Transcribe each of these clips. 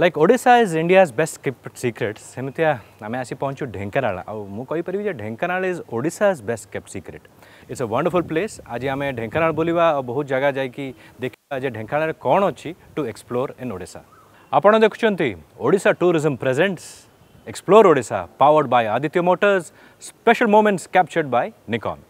Like Odisha is India's best kept secret सेमती आम आसी पहुँचु ढेंकानाल आईपरि जे Dhenkanal is Odisha's best kept secret it's a wonderful place आज आम ढेंकानाल बुलवा और बहुत जगह जाकि देखा जे ढेंकानाल कौन अच्छी टू एक्सप्लोर इन ओडिशा आपण देखुंत Odisha tourism presents explore Odisha powered by Aditya Motors special moments captured by Nikon.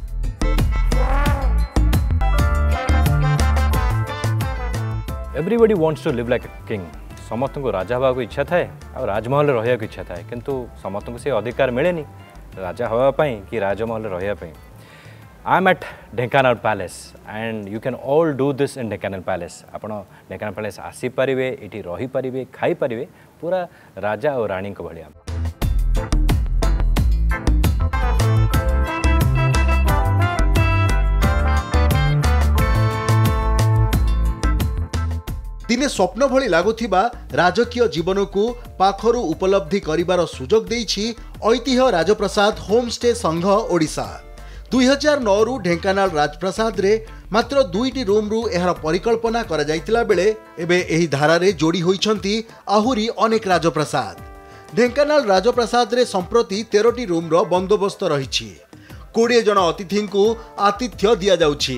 Everybody wants to live like a king समस्त को राजा हवा को इच्छा थाए और राजमहल रहा इच्छा थाए किंतु समस्त को से अधिकार मिले राजा हवापाई कि राजमहल रहा। I am at Dhenkanal Palace and you can all do this in Dhenkanal Palace आप ढेंकानाल पैलेस आसीपारे ये रहीपारे खाईपारे पूरा राजा और रानी को भाया। दिने स्वप्न भली लागुथिबा राजकीय जीवन को पाखरु उपलब्धि करिवार सुजोग देइछि ऐतिह्य राजप्रसाद होमस्टे संघ ओडिशा। 2009 रु ढेंकानाल राजप्रसाद रे मात्र 2टी रूम रु एहार परिकल्पना करा जाइतिला बेले एबे एही धारा रे जोड़ी होइछंती आहुरी अनेक राजप्रसाद। ढेंकानाल राजप्रसाद रे संप्रति 13टी रूम रो बंदोबस्त रहिछि। 20 जन अतिथि को आतिथ्य दिया जाउछि।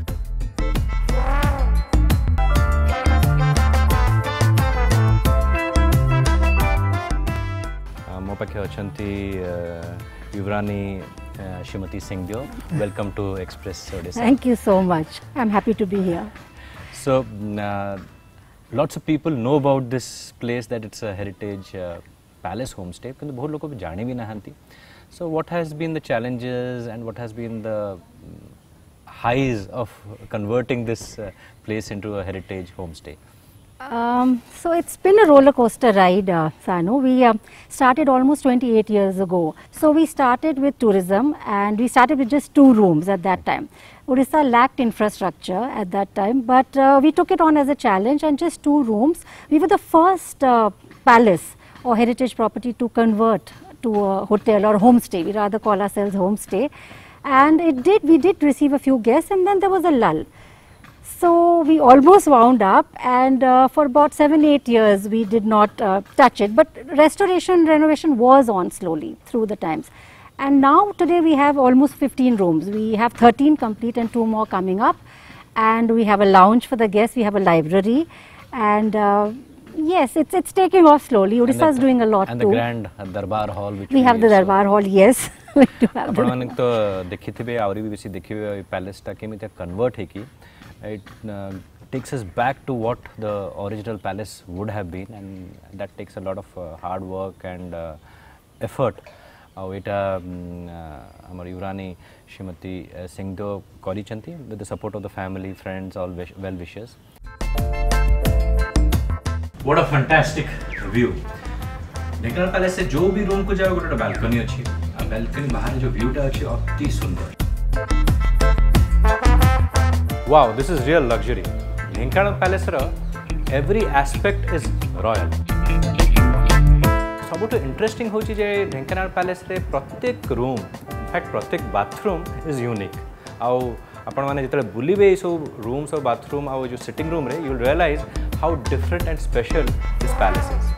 मो पाखे अच्छी युवरानी Shrimati Singhdeo. Welcome to express Odisha. Thank you so much. I'm happy to be here. So lots of people know about this place that it's a heritage palace homestay किंतु बहुत लोग जाने भी नहांती। So what has been the challenges and what has been the highs of converting this place into a heritage homestay? So it's been a roller coaster ride, Sanu. We started almost 28 years ago. So we started with tourism and we started with just 2 rooms at that time. Odisha lacked infrastructure at that time, but we took it on as a challenge and just 2 rooms. We were the first palace or heritage property to convert to a hotel or homestay. We rather call ourselves homestay. And we did receive a few guests and then there was a lull. So we almost wound up and for about 7-8 years we did not touch it, but renovation was on slowly through the times. And now today we have almost 15 rooms. We have 13 complete and 2 more coming up, and we have a lounge for the guests, we have a library, and yes, it's taking off slowly. Odisha is doing a lot and too. The grand Darbar Hall which we have the Darbar Hall, yes. We do have the अपन तो देखिथिबे आउरी भी बेसी देखिबे palace टा केमिति convert है कि it takes us back to what the original palace would have been, and that takes a lot of hard work and effort. एटा हमर युवरानी श्रीमती सिंहदेव करिसंती with the support of the family, friends, all well wishers. What a fantastic view! Dhenkanal Palace से जो भी room को जाओ गोटे बालकनी अच्छी आ बालकनी बाहर जो व्यूटा अच्छी अति सुंदर। Wow, this is real luxury. Dhenkanal Palace रो every aspect is royal. सबुठ इंटरेस्टिंग होची जे ढेंकानाल पैलेस रे प्रत्येक रूम इनफैक्ट प्रत्येक बाथरूम इज यूनिक। आउ आपण माने जितले बुलिबे सब रूम्स और बाथरूम आ जो सिटिंग रूम रे you will realise how different and special this palace is.